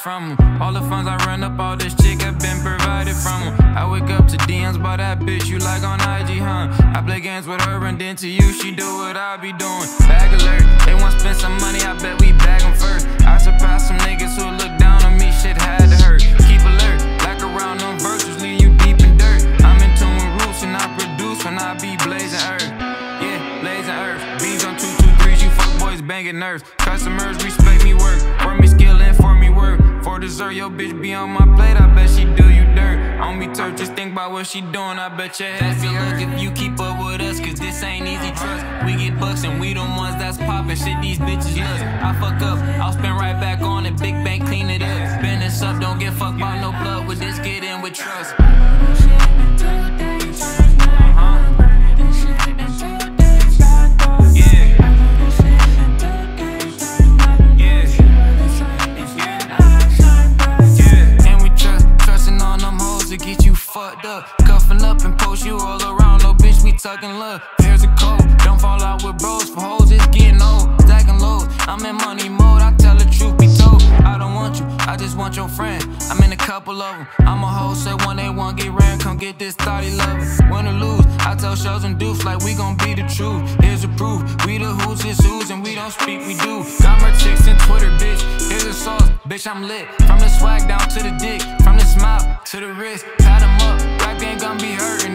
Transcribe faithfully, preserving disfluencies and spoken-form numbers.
from them. All the funds I run up, all this chick have been provided from them. I wake up to D Ms by that bitch you like on I G, huh? I play games with her and then to you she do what I be doing. Bag alert, they want spend some money, I bet we bag them first. I surpass some niggas who look down on me, shit had to hurt. Keep alert, like around them virtues, leave you deep in dirt. I'm in tune with roots and I produce when I be blazing earth. Yeah, blazing earth. Beans on two two threes, you fuck boys banging nerves. Customers respect me work, for me skill and for me work. For dessert, your bitch be on my plate, I bet she do you dirt. On me turf, just think about what she doing, I bet your head feel look if you keep up with us, cause this ain't easy trust. We get bucks and we the ones that's poppin', shit these bitches love. I fuck up, I'll spin right back on it, big bank clean it up. Bend this up, don't get fucked by no blood, with this get in with trust. Get you fucked up, cuffing up and post you all around. No bitch, we tucking love. Here's a code, don't fall out with bros. For hoes, it's getting old. Stacking low, I'm in money mode. I tell the truth be told. I don't want you, I just want your friend. I'm in a couple of them. I'm a hoe, say one they want get ran. Come get this thotty lovin'. Win or lose, I tell shows and doofs like we gon' be the truth. Here's the proof, we the who's is who's and we don't speak, we do. Got my chicks in Twitter, bitch. Here's the sauce, bitch, I'm lit. From the swag down to the dick, from the smile to the wrist. Pat 'em up, rap ain't gon' be hurtin'.